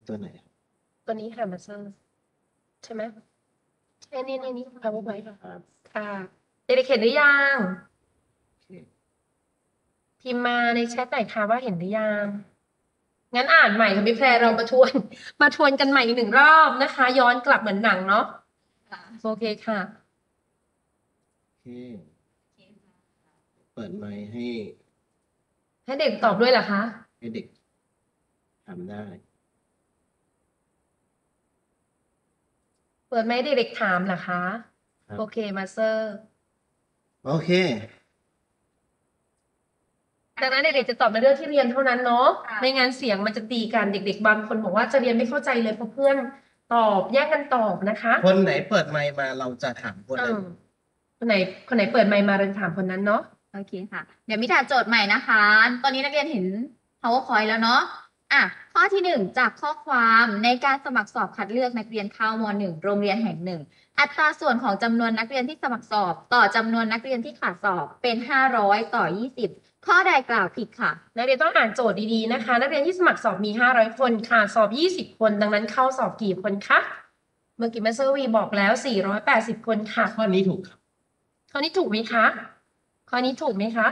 ตัวไหนตัวนี้ค่ะมาเซอร์ใช่ไหมนี่ PowerPoint ค่ะเด็กๆเห็นหรือยังพิมพ์มาในแชทหน่อยค่ะว่าเห็นหรือยังงั้นอ่านใหม่ค่ะพี่แพรเรามาทวนกันใหม่อีกหนึ่งรอบนะคะ ย้อนกลับเหมือนหนังเนาะโอเคค่ะโอเคเปิดไมค์ให้ให้เด็กตอบด้วยเหรอคะให้เด็กทำได้เปิดไหมเด็กๆถามเหรอคะครับโอเคมาเซอร์โอเคดังนั้นเด็กๆจะตอบในเรื่องที่เรียนเท่านั้นเนาะไม่งั้นเสียงมันจะตีกันเด็กๆบางคนบอกว่าจะเรียนไม่เข้าใจเลยเพราะเพื่อนตอบแยกกันตอบนะคะคนไหนเปิดไมค์มาเราจะถามคนเอนั้นอคนไหนเปิดไมค์มาเราถามคนนั้นเนาะโอเคค่ะ เดี๋ยวมิถาโจทย์ใหม่นะคะ ตอนนี้นักเรียนเห็น PowerPoint แล้วเนาะข้อที่1จากข้อความในการสมัครสอบคัดเลือกนักเรียนเข้าม.1 โรงเรียนแห่งหนึ่ง อัตราส่วนของจำนวนนักเรียนที่สมัครสอบต่อจำนวนนักเรียนที่ขาดสอบเป็น500ต่อ20ข้อใดกล่าวผิดค่ะนักเรียนต้องอ่านโจทย์ดีๆนะคะ นักเรียนที่สมัครสอบมี500คนค่ะสอบ20คนดังนั้นเข้าสอบกี่คนคะเมื่อกี้แม่เซอร์วีบอกแล้ว480คนค่ะข้อนี้ถูกครับข้อนี้ถูกไหมคะข้อนี้ถูกไหมคะ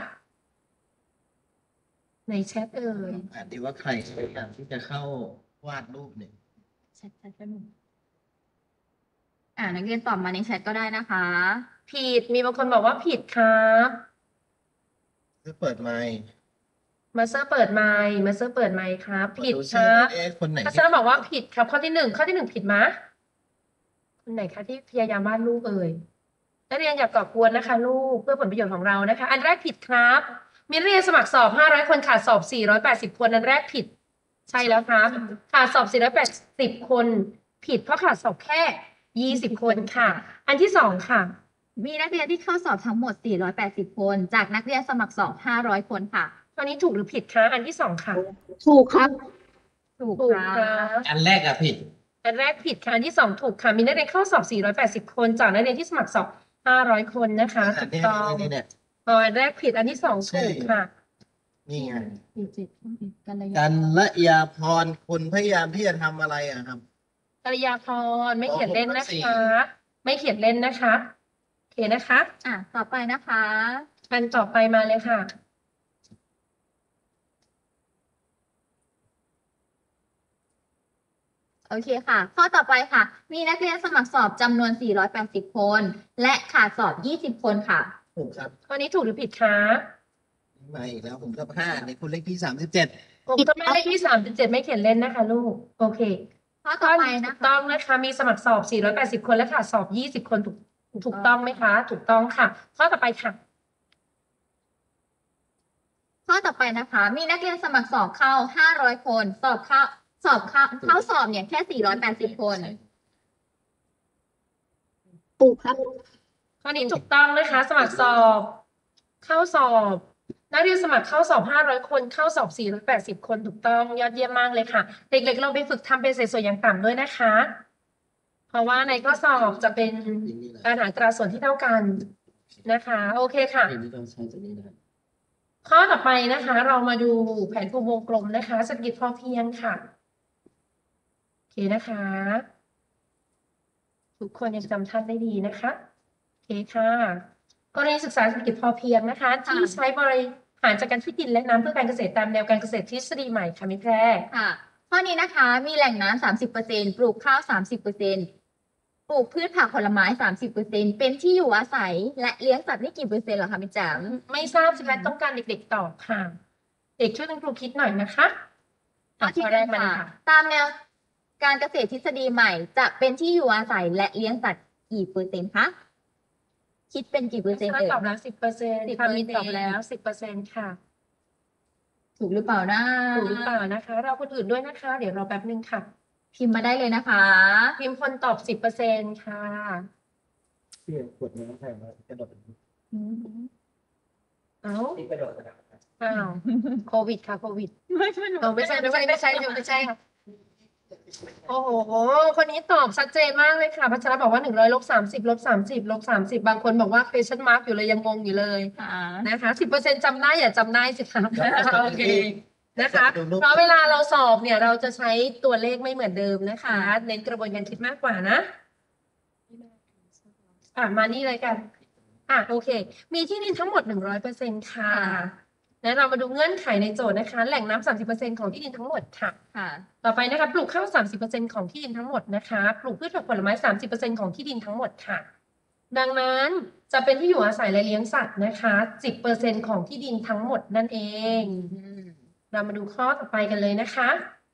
ในแชทเอ่ยอ่านดีว่าใครพยายามที่จะเข้าวาดรูปเนี่ยแชทแป๊บนึงนักเรียนตอบมาในแชทก็ได้นะคะผิดมีบางคนบอกว่าผิดครับคือเปิดไมค์มาเซอร์เปิดไมค์ครับ ผิดดูคซิรับว่าคนไหนมาเซอร์บอกว่าผิดครับ ข้อที่หนึ่งผิดมะคนไหนคะที่พยายามวาดรูปเอ่ยนักเรียนอย่าก่อกวนนะคะ ลูกเพื่อผลประโยชน์ของเรานะคะ อันแรกผิดครับมีนักเรียนสมัครสอบ500คนขาดสอบ480คนอันแรกผิด ใช่แล้วครับขาดสอบ480คนผิดเพราะขาดสอบแค่20คนค่ะ อันที่สองค่ะมีนักเรียนที่เข้าสอบทั้งหมด480คนจากนักเรียนสมัครสอบ500คนค่ะข้อนี้ถูกหรือผิดคะอันที่สองค่ะถูกครับ ถูกถูกคครัรับ บอันแรกอะผิดอันแรกผิดค่ะอันที่สองถูกค่ะมีนักเรียนเข้าสอบ480คนจากนักเรียนที่สมัครสอบ500คนนะคะอัถูนกนี้ต้องเนี่ยอันแรกผิดอันที่สองถูกค่ะนี่ไงกันระยะกันละยาพรคุณพยายามที่จะทำอะไรอะครับกริยาพรไม่เขียนเล่นนะข้อหกข้อสี่คะ ไม่เขียนเล่นนะคะโอเคนะคะต่อไปนะคะอันต่อไปมาเลยค่ะโอเคค่ะ ข้อต่อไปค่ะ มีนักเรียนสมัครสอบจำนวน480คนและขาดสอบ20คนค่ะถูกครับข้อนี้ถูกหรือผิดคะมาอีกแล้วผมทับ5ในคุณเลขที่37 ผมจะไม่เลขที่37ไม่เขียนเล่นนะคะ ลูกโอเคข้อข้ต่ออไปนี้นะถูกคะต้องนะคะ มีสมัครสอบ480คนและขาดสอบ20คนถูกต้องไหมคะ ถูกต้องค่ะ ข้อต่อไปค่ะข้อต่อไปนะคะ มีนักเรียนสมัครสอบเข้า500คนเข้าสอบเนี่ยแค่480คนถูกครับข้อนี้ถูกต้องนะคะ สมัครสอบเข้าสอบนักเรียนสมัครเข้าสอบ500คนเข้าสอบ480คนถูกต้องยอดเยี่ยมมากเลยค่ะ เด็กๆเราไปฝึกทำเป็นเศษส่วนอย่างต่ำด้วยนะคะ เพราะว่าในข้อสอบจะเป็นการหาอัตราส่วนที่เท่ากันนะคะ โอเคค่ะนี่เราใช้ตัวนี้นะครับข้อต่อไปนะคะ เรามาดูแผนภูมิวงกลมนะคะเศรษฐกิจพอเพียงค่ะโอเคนะคะ ทุกคนยังจำท่านได้ดีนะคะโอเคค่ะกรณีศึกษาเศรษฐกิจพอเพียงนะคะ ที่ใช้บริหารจัดการที่ดินและน้ำเพื่อการเกษตรตามแนวการเกษตรทฤษฎีใหม่ค่ะมิแพรค่ะข้อนี้นะคะ มีแหล่งน้ำ30%ปลูกข้าว30%ปลูกพืชผักผลไม้30%เป็นที่อยู่อาศัยและเลี้ยงสัตว์นี่กี่เปอร์เซ็นต์เหรอคะมิจ๋าไม่ทราบสิคะต้องการเด็กๆตอบค่ะ เด็กช่วยคุณครูคิดหน่อยนะคะข้อที่ข้อหแรนึ่กงมาเลยค่ะค่ะตามแนวการเกษตรทฤษฎีใหม่ จะเป็นที่อยู่อาศัยและเลี้ยงสัตว์กี่เปอร์เซ็นต์คะคิดเป็นกี่เปอร์เซ็นต์ถ้าเอ่ยตอบแล้ว10%ค่ะมีตอบแล้ว10%ค่ะถูกหรือเปล่านะถูกหรือเปล่านะคะ เราคนอื่นด้วยนะคะ เดี๋ยวรอแป๊บนึงค่ะพิมพ์มาได้เลยนะคะพิมพ์คนตอบ10%ค่ะที่กดน้ำแข็งแล้วกระโดดเอ้าที่กระโดดนะครับอ้าวโควิดค่ะโควิดไม่ใช่ไม่ใช่ค่ะโอ้โห คนนี้ตอบชัดเจนมากเลยค่ะพัชรบอกว่า100ลบ30ลบ30ลบ30บางคนบอกว่า question mark อยู่เลยยังงงอยู่เลยค่ะนะคะ10%จำได้อย่าจำได้สิคะโอเคนะคะดูรูปเพราะเวลาเราสอบเนี่ยเราจะใช้ตัวเลขไม่เหมือนเดิมนะคะ เน้นกระบวนการคิดมากกว่านะมานี่เลยกันโอเค มีที่ดินทั้งหมด 100%ค่ะ แล้วเรามาดูเงื่อนไขในโจทย์นะคะ แหล่งน้ำ30%ของที่ดินทั้งหมดค่ะค่ะต่อไปนะคะปลูกข้าว30%ของที่ดินทั้งหมดนะคะปลูกพืชผักผลไม้30%ของที่ดินทั้งหมดค่ะ ดังนั้นจะเป็นที่อยู่อาศัยและเลี้ยงสัตว์นะคะ10%ของที่ดินทั้งหมดนั่นเอง เรามาดูข้อต่อไปกันเลยนะคะ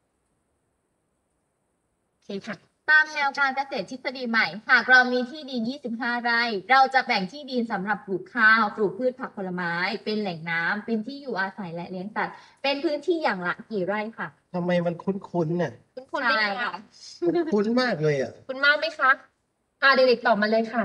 โอเคค่ะตามแนวการเกษตรทฤษฎีใหม่ หากเรามีที่ดิน 25 ไร่ เราจะแบ่งที่ดินสำหรับปลูกข้าว ปลูกพืชผักผลไม้ เป็นแหล่งน้ำ เป็นที่อยู่อาศัยและเลี้ยงสัตว์ เป็นพื้นที่อย่างละกี่ไร่ค่ะทำไมมันคุ้นๆเนี่ยคุณไหมใช่คะค่ะคุ้นมากเลยอ่ะคุณมากไหมคะเด็กๆตอบมาเลยค่ะ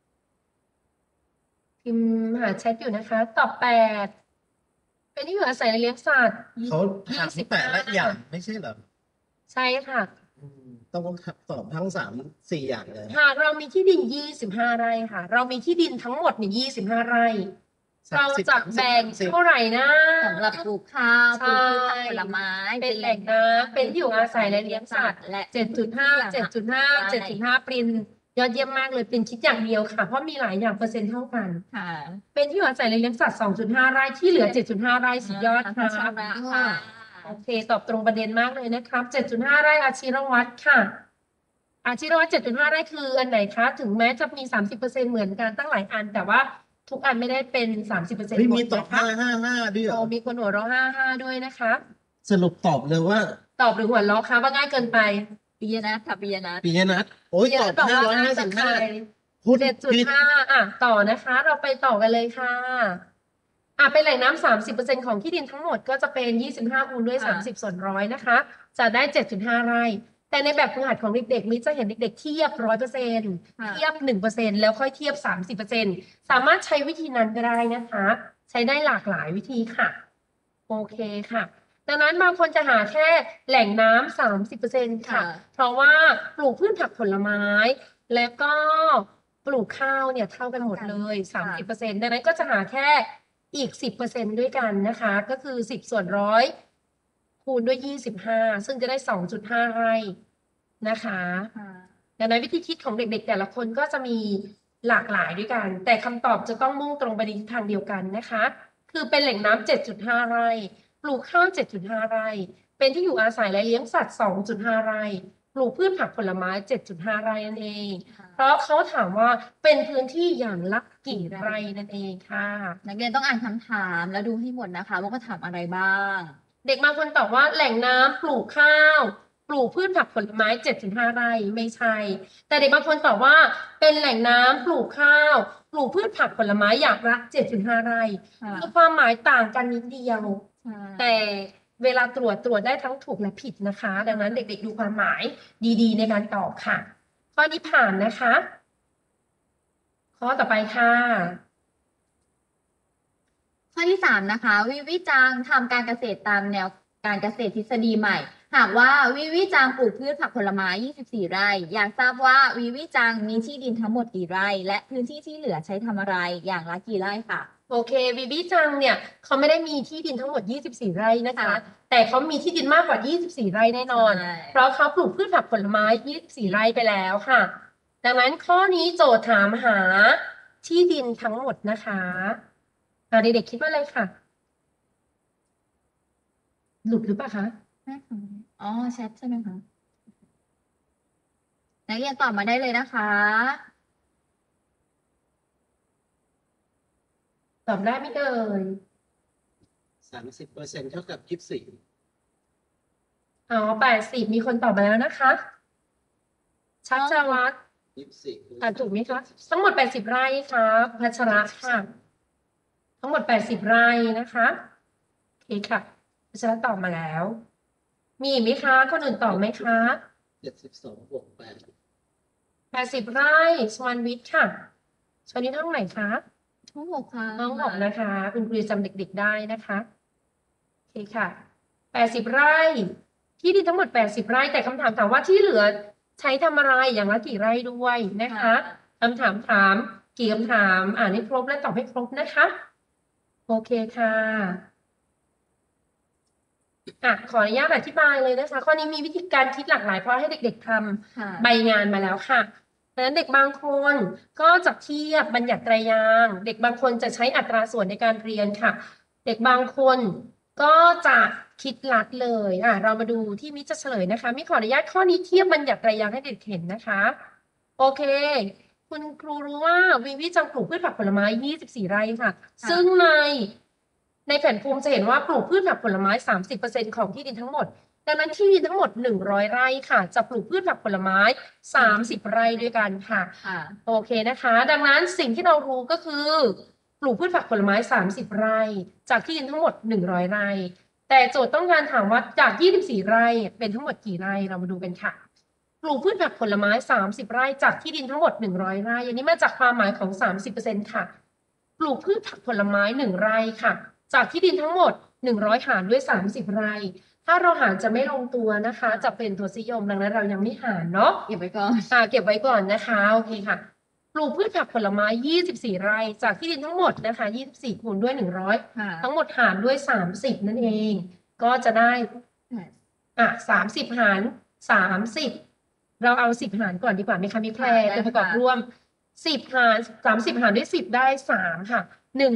พิมพ์หาแชทอยู่นะคะ ตอบ8เป็นที่อยู่อาศัยและเลี้ยงสัตว์เขาถามแต่ละอย่างไม่ใช่เหรอใช่ค่ะต้องตอบทั้ง3-4 อย่างเลยหากเรามีที่ดิน 25 ไร่ค่ะ เรามีที่ดินทั้งหมดเนี่ย25 ไร่ เราจะแบ่งเท่าไหร่นะสำหรับปลูกข้าวปลูกพืชผักผลไม้เป็นแหล่งน้ำเป็นที่อยู่อาศัยและเลี้ยงสัตว์และ 7.5 ปรินยอดเยี่ยมมากเลยเป็นคิดอย่างเดียวค่ะ เพราะมีหลายอย่างเปอร์เซ็นต์เท่ากันค่ะเป็นที่อยู่อาศัยและเลี้ยงสัตว์ 2.5 ไร่ที่เหลือ 7.5 ไร่สุดยอดพัค่ะชระค่ะโอเค ตอบตรงประเด็นมากเลยนะครับ 7.5 ไร่อาชีรวัตรค่ะ อาชีรวัตร 7.5 ไร่คืออันไหนคะ ถึงแม้จะมี 30% เหมือนกันตั้งหลายอัน แต่ว่าทุกอันไม่ได้เป็น 30% เฮ้ยหมมีดตอบนะคะ 5-5-5ด้วยเหรอมีคนหัวเราะ55 ด้วยนะคะสรุปตอบเลยว่าตอบหรือหัวเราะคะว่าง่ายเกินไปปิยนัทค่ะปิยนัทปิยนัทโอ้ยตอบบอกว่าง่ายเกินไป 555พูดผิด 7.5ต่อนะคะ เราไปต่อกันเลยค่ะเป็นแหล่งน้ำ30%ของที่ดินทั้งหมดก็จะเป็น25คูณด้วย30ส่วนร้อยนะคะ จะได้ 7.5 ไร่ แต่ในแบบฝึกหัดของเด็กๆมิจะเห็นเด็กๆเทียบ 100% ค่ะเทียบ 1% แล้วค่อยเทียบ 30%สามารถใช้วิธีนั้นก็ได้นะคะ ใช้ได้หลากหลายวิธีค่ะ โอเคค่ะ ดังนั้นบางคนจะหาแค่แหล่งน้ำ30%ค่ะ เพราะว่าปลูกพืชผักผลไม้ และก็ปลูกข้าวเนี่ยเท่ากันหมดเลย 30%ดังนั้นก็จะหาแค่อีก 10% ด้วยกันนะคะ ก็คือ10ส่วนร้อยคูณด้วย25ซึ่งจะได้ 2.5 ไร่นะคะค่ะดังนั้นวิธีคิดของเด็กๆแต่ละคนก็จะมีหลากหลายด้วยกัน แต่คำตอบจะต้องมุ่งตรงไปในทิศทางเดียวกันนะคะ คือเป็นแหล่งน้ำ 7.5 ไร่ ปลูกข้าว 7.5 ไร่ เป็นที่อยู่อาศัยและเลี้ยงสัตว์ 2.5 ไร่ ปลูกพืชผักผลไม้ 7.5 ไร่นั่นเอง เพราะเขาถามว่าเป็นพื้นที่อย่างละกี่ไร่นั่นเองค่ะนักเรียนต้องอ่านคำถามแล้วดูให้หมดนะคะ ว่าเขาถามอะไรบ้างเด็กบางคนตอบว่าแหล่งน้ำปลูกข้าว ปลูกพืชผักผลไม้ 7.5 ไร่ไม่ใช่ แต่เด็กบางคนตอบว่าเป็นแหล่งน้ำปลูกข้าว ปลูกพืชผักผลไม้อย่างละ 7.5 ไร่ค่ะคือความหมายต่างกันนิดเดียวใช่แต่เวลาตรวจได้ทั้งถูกและผิดนะคะ ดังนั้นเด็กๆดูความหมายดีๆในการตอบค่ะ ข้อนี้ผ่านนะคะ ข้อต่อไปค่ะข้อที่ 3 นะคะ วิวิจังทำการเกษตรตามแนวการเกษตรทฤษฎีใหม่ หากว่าวิวิจังปลูกพืชผักผลไม้ 24 ไร่ อยากทราบว่าวิวิจังมีที่ดินทั้งหมดกี่ไร่ และพื้นที่ที่เหลือใช้ทำอะไรอย่างละกี่ไร่ค่ะโอเควิวิจังเนี่ยเขาไม่ได้มีที่ดินทั้งหมด 24 ไร่นะคะค่ะแต่เขามีที่ดินมากกว่า 24 ไร่แน่นอนใช่เพราะเขาปลูกพืชผักผลไม้ 24 ไร่ไปแล้วค่ะ ดังนั้นข้อนี้โจทย์ถามหาที่ดินทั้งหมดนะคะเด็กๆคิดว่าอะไรค่ะ หลุดหรือเปล่าคะใช่ค่ะอ๋อแชทใช่ไหมคะ นักเรียนตอบมาได้เลยนะคะตอบได้ไหมเอ่ย 30%เท่ากับ24 80มีคนตอบมาแล้วนะคะ ชัชวัฒน์ 24 ถูกไหมคะ ทั้งหมด 80 ไร่ครับพัชระค่ะ ทั้งหมด 80 ไร่นะคะโอเคค่ะพัชระตอบมาแล้ว มีอีกไหมคะ คนอื่นตอบไหมคะ 72บวก8 80 ไร่สวรรณวิทย์ค่ะชวนิทเท่าไหร่คะทั้งหกค่ะน้องบอกนะคะ คุณครูจำเด็กๆได้นะคะโอเคค่ะ 80 ไร่ ที่ดินทั้งหมด 80 ไร่ แต่คำถามถามว่าที่เหลือใช้ทำอะไรอย่างละกี่ไร่ด้วยนะคะคำถามถามกี่คำถามอ่านให้ครบและตอบให้ครบนะคะ โอเคค่ะขออนุญาตอธิบายเลยนะคะข้อนี้มีวิธีการคิดหลากหลายเพราะให้เด็กๆทค่ะำใบงานมาแล้วค่ะดังนั้นเด็กบางคนก็จะเทียบบัญญัติไตรยางค์เด็กบางคนจะใช้อัตราส่วนในการเรียนค่ะ เด็กบางคนก็จะคิดลัดเลยเรามาดูที่มิจะเฉลยนะคะมิขออนุญาตข้อนี้เทียบบัญญัติไตรยางค์ให้เด็กเห็นนะคะ โอเค คุณครูรู้ว่าวิวิจังปลูกพืชผักผลไม้ 24 ไร่ค่ะค่ะซึ่งในแผนภูมิจะเห็นว่าปลูกพืชผักผลไม้ 30%ของที่ดินทั้งหมด ดังนั้นที่ดินทั้งหมด 100 ไร่ค่ะ จะปลูกพืชผักผลไม้ 30 ไร่ด้วยกันค่ะค่ะโอเคนะคะ ดังนั้นสิ่งที่เรารู้ก็คือ ปลูกพืชผักผลไม้ 30 ไร่ จากที่ดินทั้งหมด 100 ไร่ แต่โจทย์ต้องการถามว่าจาก 24 ไร่เป็นทั้งหมดกี่ไร่ เรามาดูกันค่ะ ปลูกพืชผักผลไม้ 30 ไร่ จากที่ดินทั้งหมด 100 ไร่ อันนี้มาจากความหมายของ 30% ค่ะ ปลูกพืชผักผลไม้ 1 ไร่ค่ะ จากที่ดินทั้งหมด 100 หารด้วย 30 ไร่ ถ้าเราหารจะไม่ลงตัวนะคะ จะเป็นทศนิยม ดังนั้นเรายังไม่หารเนาะเก็บไว้ก่อนเก็บไว้ก่อนนะคะ โอเคค่ะ ปลูกพืชผักผลไม้ 24 ไร่ จากที่ดินทั้งหมดนะคะ 24 คูณด้วย 100 ค่ะทั้งหมดหารด้วย 30 นั่นเอง ก็จะได้ 30 หาร 30 เราเอา 10 หารก่อนดีกว่าไหมคะมิแพรได้ตัวประกอบค่ะร่วม 10 หาร 30 หารด้วย 10 ได้ 3 ค่ะ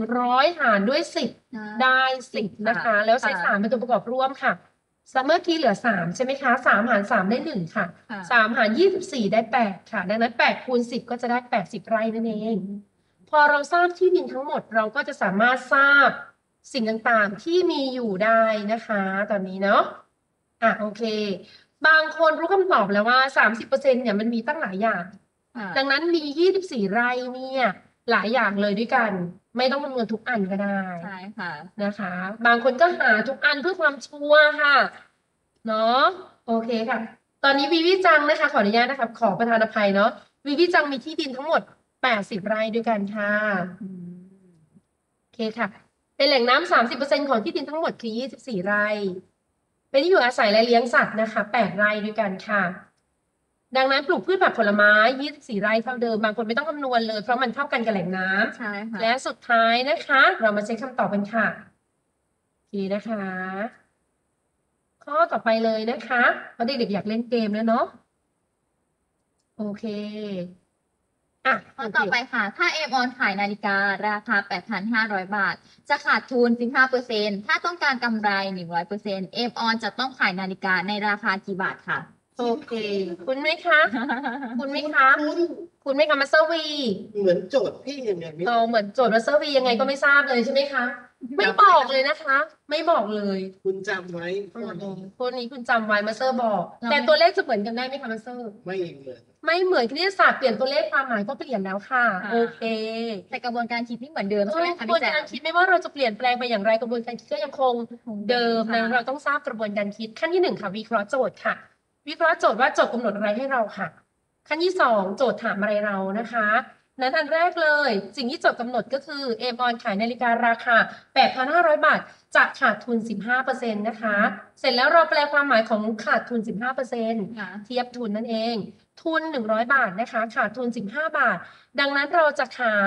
100 หารด้วย 10 ได้ 10 นะคะ แล้วใช้ 3 เป็นตัวประกอบร่วมค่ะเมื่อกี้เหลือ 3 ใช่ไหมคะ 3 หาร 3 ได้ 1 ค่ะค่ะ 3 หาร 24 ได้ 8 ค่ะ ดังนั้น 8 คูณ 10 ก็จะได้ 80 ไร่นั่นเอง พอเราทราบที่ดินทั้งหมดเราก็จะสามารถทราบสิ่งต่างๆที่มีอยู่ได้นะคะ ตอนนี้เนาะโอเค บางคนรู้คำตอบแล้วว่า 30% เนี่ยมันมีตั้งหลายอย่างค่ะดังนั้นมี 24 ไร่เนี่ยหลายอย่างเลยด้วยกัน ไม่ต้องคำนวณทุกอันก็ได้ใช่ค่ะนะคะ บางคนก็หาทุกอันเพื่อความชัวร์ค่ะ เนาะโอเคค่ะ ตอนนี้วีวิจังนะคะ ขออนุญาตนะคะขอประทานอภัยเนาะวีวิจังมีที่ดินทั้งหมด 80 ไร่ด้วยกันค่ะ โอเคค่ะ เป็นแหล่งน้ำ 30% ของที่ดินทั้งหมดคือ 24 ไร่ เป็นที่อยู่อาศัยและเลี้ยงสัตว์นะคะ 8 ไร่ด้วยกันค่ะ ดังนั้นปลูกพืชผักผลไม้ 24 ไร่เท่าเดิม บางคนไม่ต้องคำนวณเลย เพราะมันเท่ากันกับแหล่งน้ำใช่ค่ะและสุดท้ายนะคะ เรามาเช็คคำตอบกันค่ะโอเคนะคะ ข้อต่อไปเลยนะคะเพราะเด็กๆอยากเล่นเกมแล้วเนาะโอเคข้อโอเคต่อไปค่ะ ถ้าเอมออนขายนาฬิการาคา 8,500 บาท จะขาดทุน 15%ถ้าต้องการกำไร 100%เอมออนจะต้องขายนาฬิกาในราคากี่บาทค่ะโอเค คุณไหมคะ คุณไหมคะ คุณไหมคะมาสเตอร์วีเหมือนโจทย์พี่ยังไงไม่เราเหมือนโจทย์มาสเตอร์วียังไงก็ไม่ทราบเลยใช่ไหมคะ ไม่บอกเลยนะคะ ไม่บอกเลยคุณจำไว้ข้อนี้คนนี้คุณจำไว้มาสเตอร์บอกเราแต่ตัวเลขจะเหมือนกันได้ไหมคะมาสเตอร์ไม่เหมือนไม่เหมือนคณิตศาสตร์เปลี่ยนตัวเลขความหมายก็เปลี่ยนแล้วค่ะ โอเคแต่กระบวนการคิดนี่เหมือนเดิมใช่ไหมคะกระบวพี่นแจ๋การมคิดไม่ว่าเราจะเปลี่ยนแปลงไปอย่างไรกระบวนการคิดก็ยังคงเดิมนะค่ะเราต้องทราบกระบวนการคิดขั้นที่ 1 ค่ะ วิเคราะห์โจทย์ค่ะ วิเคราะห์โจทย์ว่าโจทย์กำหนดอะไรให้เราค่ะ ขั้นที่ 2 โจทย์ถามอะไรเรานะคะนั้นอันแรกเลย สิ่งที่โจทย์กำหนดก็คือเอมออนขายนาฬิการาคา 8,500 บาทจะขาดทุน 15%นะคะ เสร็จแล้วเราแปลความหมายของขาดทุน 15% ค่ะเทียบทุนนั่นเอง ทุน 100 บาทนะคะ ขาดทุน 15 บาท ดังนั้นเราจะขาย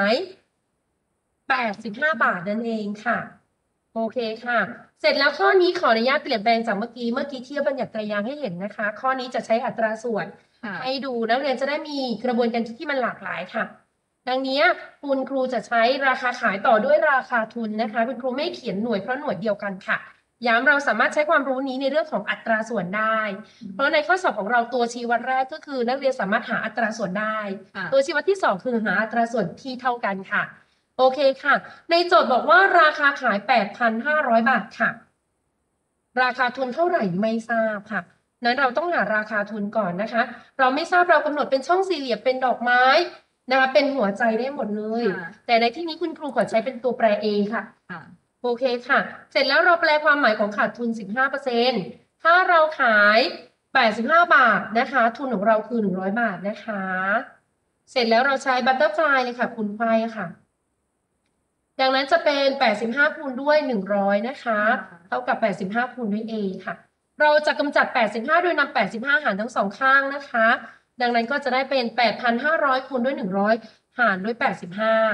85 บาทนั่นเองค่ะ โอเคค่ะ เสร็จแล้วข้อนี้ขออนุญาตเปลี่ยนแปลงจากเมื่อกี้เทียบบัญญัติไตรยางค์ให้เห็นนะคะ ข้อนี้จะใช้อัตราส่วนค่ะให้ดูนักเรียนจะได้มีกระบวนการคิดที่มันหลากหลายค่ะ ดังนี้คุณครูจะใช้ราคาขายต่อด้วยราคาทุนนะคะคุณครูไม่เขียนหน่วยเพราะหน่วยเดียวกันค่ะ ย้ำเราสามารถใช้ความรู้นี้ในเรื่องของอัตราส่วนได้ เพราะในข้อสอบของเราตัวชี้วัดแรกก็คือนักเรียนสามารถหาอัตราส่วนได้ค่ะตัวชี้วัดที่ 2 คือหาอัตราส่วนที่เท่ากันค่ะ โอเคค่ะ ในโจทย์บอกว่าราคาขาย 8,500 บาทค่ะ ราคาทุนเท่าไหร่ไม่ทราบค่ะ นั้นเราต้องหาราคาทุนก่อนนะคะ เราไม่ทราบเรากำหนดเป็นช่องสี่เหลี่ยมเป็นดอกไม้นะคะเป็นหัวใจได้หมดเลยค่ะแต่ในที่นี้คุณครูขอใช้เป็นตัวแปร A ค่ะค่ะโอเคค่ะ เสร็จแล้วเราแปลความหมายของขาดทุน 15%ถ้าเราขาย 85 บาทนะคะ ทุนของเราคือ 100 บาทนะคะ เสร็จแล้วเราใช้บัตเตอร์ฟลายเลยค่ะคูณไขว้ค่ะ ดังนั้นจะเป็น 85 คูณด้วย 100 นะคะค่ะเท่ากับ 85 คูณด้วย A ค่ะ เราจะกำจัด 85 โดยนำ 85 หารทั้งสองข้างนะคะ ดังนั้นก็จะได้เป็น 8,500 คูณด้วย 100 หารด้วย 85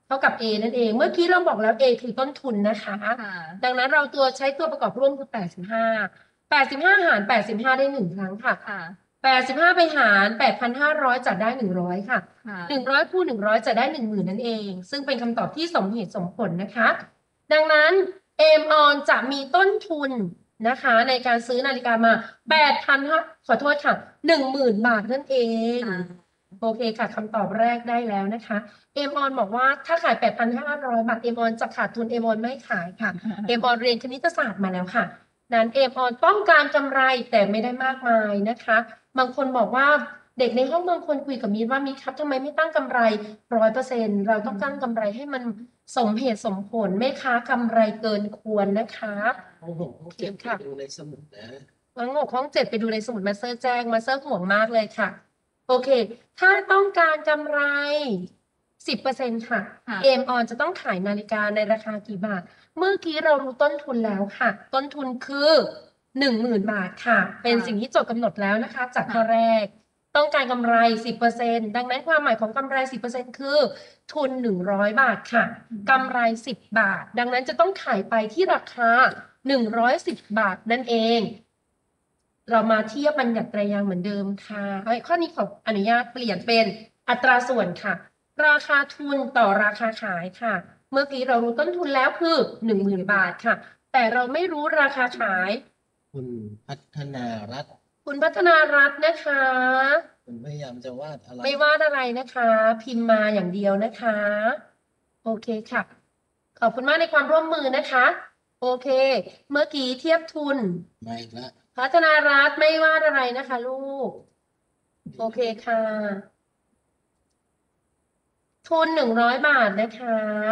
ท่ากับ A นั่นเอง เมื่อกี้เราบอกแล้ว A คือต้นทุนนะคะค่ะดังนั้นเราใช้ตัวประกอบร่วมคือ85หาร85ได้1ครั้งค่ะค่ะ 85ไปหาร 8,500 จะได้100ค่ะค่ะ 100คูณ100จะได้10,000นั่นเอง ซึ่งเป็นคำตอบที่สมเหตุสมผลนะคะ ดังนั้น M on จะมีต้นทุนนะคะ ในการซื้อนาฬิกามา 8,500 ขอโทษค่ะ 10,000 บาทนั่นเองค่ะโอเคค่ะคำตอบแรกได้แล้วนะคะ M on บอกว่าถ้าขาย 8,500 บาท M on จะขาดทุน M on ไม่ขายค่ะ M on เรียนคณิตศาสตร์มาแล้วค่ะ นั้น M on ต้องการกำไรแต่ไม่ได้มากมายนะคะ บางคนบอกว่าเด็กในห้องบางคนคุยกับมีว่ามีครับทำไมไม่ตั้งกำไร 100%เราต้องตั้งกำไรให้มันสมเหตุสมผลไม่ค้ากำไรเกินควรนะคะห้อง6ห้อง7 ค่ะไปดูในสมุดนะห้อง6ห้อง7ไปดูในสมุดมาสเตอร์แจ้งมาสเตอร์ห่วงมากเลยค่ะ โอเค ถ้าต้องการกำไร 10% ค่ะค่ะเอมออนจะต้องขายนาฬิกาในราคากี่บาท เมื่อกี้เรารู้ต้นทุนแล้วค่ะ ต้นทุนคือ 10,000 บาทค่ะ เป็นสิ่งที่โจทย์กำหนดแล้วนะคะ จากข้อแรก ต้องการกำไร 10% ดังนั้นความหมายของกำไร 10% คือ ทุน 100 บาทค่ะ กำไร 10 บาท ดังนั้นจะต้องขายไปที่ราคา 110 บาทนั่นเอง เรามาเทียบบัญญัติไตรยางค์เหมือนเดิมค่ะข้อนี้ขออนุญาตเปลี่ยนเป็นอัตราส่วนค่ะ ราคาทุนต่อราคาขายค่ะ เมื่อกี้เรารู้ต้นทุนแล้วคือ 10,000 บาทค่ะ แต่เราไม่รู้ราคาขายคุณพัฒนารัตน์คุณพัฒนารัตน์นะคะคุณพยายามจะวาดอะไรไม่วาดอะไรนะคะ พิมพ์มาอย่างเดียวนะคะ โอเคค่ะ ขอบคุณมากในความร่วมมือนะคะ โอเค เมื่อกี้เทียบทุนมาอีกแล้วพัฒนารัตน์ไม่วาดอะไรนะคะลูก โอเคค่ะ ทุน100 บาทนะคะ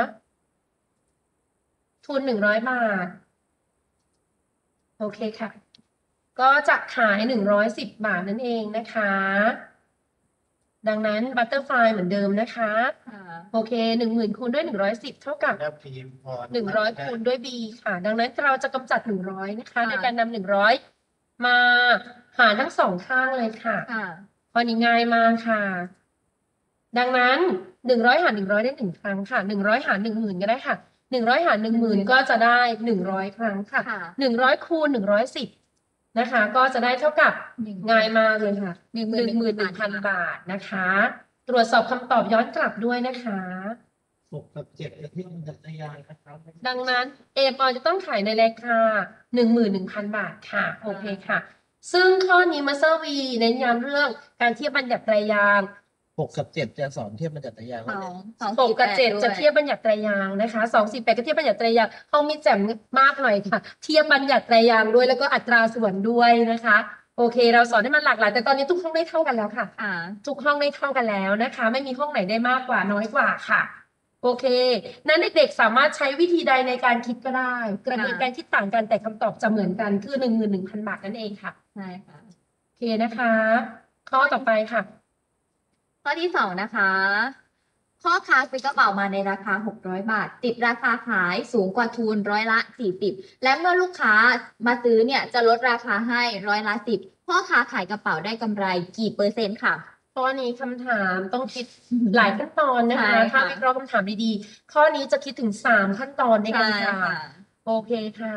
ทุน100 บาท โอเคค่ะ ก็จะขาย110 บาทนั่นเองนะคะ ดังนั้นบัตเตอร์ไฟลเหมือนเดิมนะคะค่ะโอเค 10,000 คูณด้วย110 เท่ากับแล้วพิมพ์พร 100 คูณด้วย b ค่ะ ดังนั้นเราจะกำจัด100นะคะค่ะในการนำ100 มาหารทั้งสองข้างเลยค่ะค่ะข้อนี้ง่ายมากค่ะ ดังนั้น100 หาร 100 ได้1 ครั้งค่ะ100 หาร 10,000 ก็ได้ค่ะ100 หาร 10,000 ก็จะได้100 ครั้งค่ะค่ะ 100 คูณ 110 นะคะ ก็จะได้เท่ากับง่ายมากเลยค่ะ 11,000 บาทนะคะ ตรวจสอบคำตอบย้อนกลับด้วยนะคะ 6 กับ 7จะที่บัญญัติไตรยางค์นะครับดังนั้นเอปอจะต้องขายในราคา 11,000 บาทค่ะ โอเคค่ะ ซึ่งข้อนี้มาเซอร์วีเน้นย้ำเรื่องการเทียบบัญญัติไตรยางค์ 6 กับ 7จะสอนเทียบบัญญัติไตรยางค์สแล้วอเนี่งยสอง 6 กับสี่ 7 แปดจะด้วยเทียบบัญญัติไตรยางค์นะคะ2 4 8ก็เทียบบัญญัติไตรยางค์เขามีแจ่มมากหน่อยค่ะ เทียบบัญญัติไตรยางค์ด้วยแล้วก็อัตราส่วนด้วยนะคะ โอเค เราสอนให้มันหลากหลายแต่ตอนนี้ทุกห้องได้เท่ากันแล้วค่ะค่ะทุกห้องได้เท่ากันแล้วนะคะ ไม่มีห้องไหนได้มากกว่าน้อยกว่าค่ะ โอเค นั้นเด็กๆสามารถใช้วิธีใดในการคิดก็ได้ กระบวนการคิดต่างกันแต่คำตอบจะเหมือนกันคือ 11,000 บาทนั่นเองค่ะใช่ค่ะโอเคนะคะ ข้อต่อไปค่ะข้อที่สองนะคะ พ่อค้าซื้อกระเป๋ามาในราคา 600 บาท ติดราคาขายสูงกว่าทุน40%และเมื่อลูกค้ามาซื้อเนี่ยจะลดราคาให้10%พ่อค้าขายกระเป๋าได้กำไรกี่เปอร์เซ็นต์ค่ะข้อนี้คำถามต้องคิดหลายขั้นตอนนะคะใช่ค่ะถ้าวิเคราะห์คำถามดีๆ ข้อนี้จะคิดถึง3 ขั้นตอนในการค่ะ โอเคค่ะ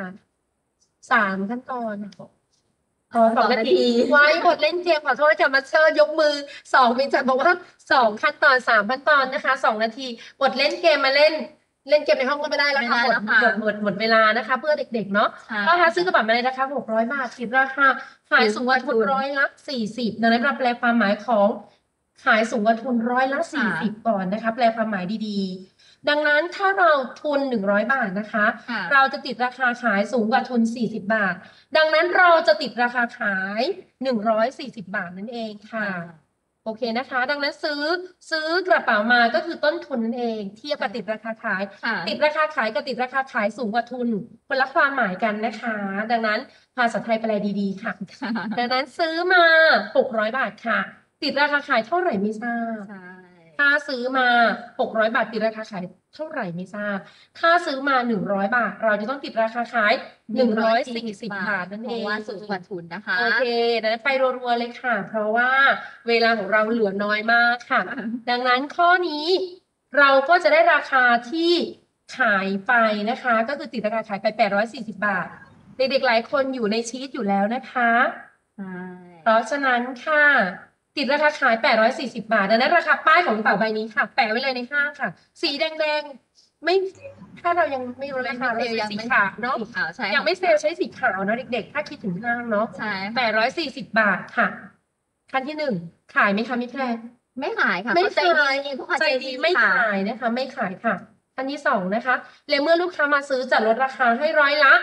3 ขั้นตอนพอ2 นาทีไว้หมดเล่นเกมขอโทษค่ะมาเชอร์ยกมือ2มีจัดบอกว่า2 ขั้นตอน3 ขั้นตอนนะคะ2 นาทีหมดเล่นเกมมาเล่นเกมในห้องก็ไม่ได้แล้วค่ะไม่ได้แล้วค่ะหมดเวลานะคะ เพื่อเด็กๆเนาะใช่ก็ถ้าซื้อกระเป๋ามาในราคา 600 บาทคิดราคาขายสูงกว่าทุน40%ดังนั้นเราแปลความหมายของขายสูงกว่าทุน40%ก่อนนะคะ แปลความหมายดีๆ ดังนั้นถ้าเราทุน100 บาทนะคะค่ะเราจะติดราคาขายสูงกว่าทุน40 บาท ดังนั้นเราจะติดราคาขาย140 บาทนั่นเงค่ะ โอเคนะคะ ดังนั้นซื้อกระเป๋ามาก็คือต้นทุนนั่นเอง เทียบกับติดราคาขายค่ะติดราคาขายกับติดราคาขายสูงกว่าทุนคนละความหมายกันนะคะ ดังนั้นภาษาไทยแปลดีๆค่ะ ดังนั้นซื้อมา600 บาทค่ะ ติดราคาขายเท่าไหร่ไม่ทราบใช่ถ้าซื้อมา600 บาทติดราคาขายเท่าไหร่ไม่ทราบ ถ้าซื้อมา100 บาท เราจะต้องติดราคาขาย140 บาทนั่นเพเอราะงว่าสูงกว่าทุนนะคะโอเคดังนั้นไปรัวๆเลยค่ะ เพราะว่าเวลาของเราเหลือน้อยมากค่ะ ดังนั้นข้อนี้เราก็จะได้ราคาที่ขายไปนะคะ ก็คือติดราคาขายไป840 บาท เด็กๆหลายคนอยู่ในชีตอยู่แล้วนะคะใช่เพราะฉะนั้นค่ะ ติดราคาขาย840 บาทดังนั้นราคาป้ายของกระเป๋าใบนี้ค่ะ แปะไว้เลยในห้างค่ะ สีแดงๆ ไม่ถ้าเรายังไม่รู้ราคาเราใช้สีขาวเนาะสีขาวใช่ยังไม่เซลล์ใช้สีขาวเนาะเด็กๆ ถ้าคิดถึงห้างเนาะใช่ 840 บาทค่ะ คันที่หนึ่งขายไหมคะมิแพรไม่ขายค่ะไม่เขาใจขายดีลูกค้าใจใจดีดีไม่ค่ะขายนะคะ ไม่ขายค่ะ อันที่สองนะคะและเมื่อลูกค้ามาซื้อจะลดราคาให้ร้อยละ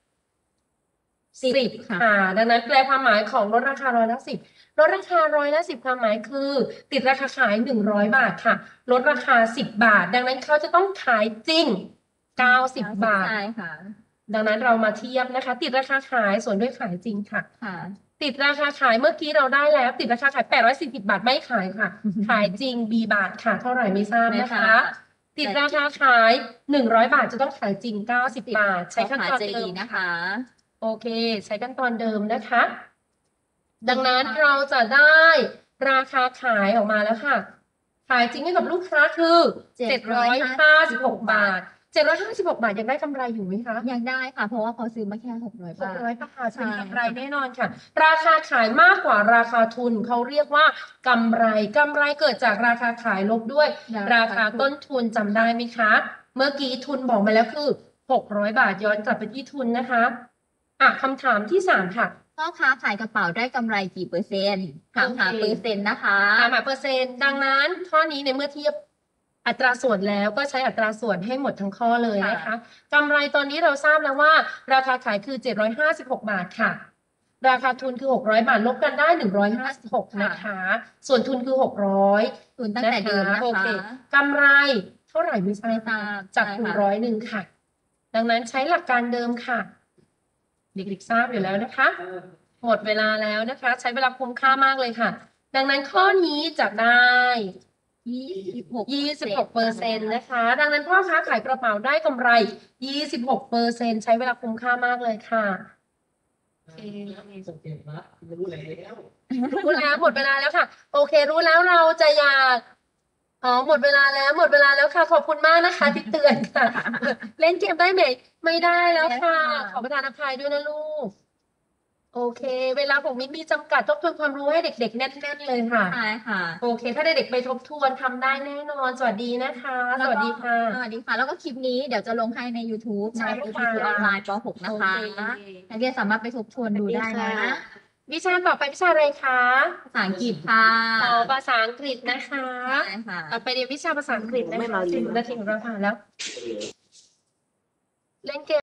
10 ค่ะค่ะ ดังนั้นแปลความหมายของลดราคาร้อยละ 10ลดราคาร้อยละ 10ความหมายคือ ติดราคาขาย100 บาทค่ะ ลดราคา10 บาท ดังนั้นเขาจะต้องขายจริง90 บาทใช่ค่ะดังนั้นเรามาเทียบนะคะ ติดราคาขายส่วนด้วยขายจริงค่ะค่ะติดราคาขายเมื่อกี้เราได้แล้ว ติดราคาขาย840 บาทไม่ขายค่ะ ขายจริง B บาทค่ะ เท่าไหร่ไม่ทราบไม่นะทราคะบติดราคาขาย100 บาทจะต้องขายจริง90 บาท ใช้ขั้นตอนใจเดิดีมนะคะโอเค ใช้ขั้นตอนเดิมนะคะ ดังนั้นเราจะได้ราคาขายออกมาแล้วค่ะ ขายจริงให้กับลูกค้าคือ756 บาท 756 บาทยังได้กำไรอยู่ไหมคะยังได้ค่ะ เพราะว่าเขาซื้อมาแค่600 บาท 600 บาทใช่เป็นกำไรแน่นอนค่ะ ราคาขายมากกว่าราคาทุนเขาเรียกว่ากำไรกำไรเกิดจากราคาขายลบด้วยราคาต้นทุนจำได้ไหมคะ เมื่อกี้ทุนบอกมาแล้วคือ600 บาทย้อนกลับไปที่ทุนนะคะคำถามที่3ค่ะพ่อค้าขายกระเป๋าได้กำไรกี่เปอร์เซ็นต์ถามหาโอเคเปอร์เซ็นต์นะคะถามหาเปอร์เซ็นต์ดังนั้นข้อนี้ในเมื่อเทียบอัตราส่วนแล้วก็ใช้อัตราส่วนให้หมดทั้งข้อเลยนะคะกำไรตอนนี้เราทราบแล้วว่า ราคาขายคือ756 บาทค่ะ ราคาทุนคือ600 บาทลบกันได้156นะคะ ส่วนทุนคือ600 ทุนตั้งแต่เดิมนะโอคะเคกำไรเท่าไหร่ไม่ทราบไม่ทราบจากใช่ทุนค่ะ 100ค่ะ ดังนั้นใช้หลักการเดิมค่ะ เด็กๆทราบอยู่แล้วนะคะ หมดเวลาแล้วนะคะ ใช้เวลาคุ้มค่ามากเลยค่ะ ดังนั้นข้อนี้จะได้ 26% นะคะ ดังนั้นพ่อค้าขายกระเป๋าได้กำไร 26%ใช้เวลาคุ้มค่ามากเลยค่ะโอเคสังเกตนะรู้แล้วรู้แล้วหมดเวลาแล้วค่ะ โอเค รู้แล้วเราจะอยากหมดเวลาแล้วค่ะ ขอบคุณมากนะคะที่เตือนค่ะ เล่นเกมได้ไหมไม่ได้แล้วค่ะ ขอประทานอภัยด้วยนะลูก โอเค เวลาของมิ้นมีจำกัดทบทวนความรู้ให้เด็กๆแน่นๆเลยค่ะใช่ค่ะโอเค ถ้าเด็กๆไปทบทวนทำได้แน่นอน สวัสดีนะคะ สวัสดีค่ะสวัสดีค่ะ แล้วก็คลิปนี้เดี๋ยวจะลงให้ใน YouTube ใช่ในค่ะ YouTube ออนไลน์ป .6 นะคะโอเคนักเรียนสามารถไปทบทวนดูได้นะวิชาต่อไปวิชาอะไรคะภาษาอังกฤษค่ะภาษาอังกฤษนะคะใช่ค่ะต่อไปเรียนวิชาภาษาอังกฤษนะคะ10 นาทีของเราผ่านแล้ว เล่นเกม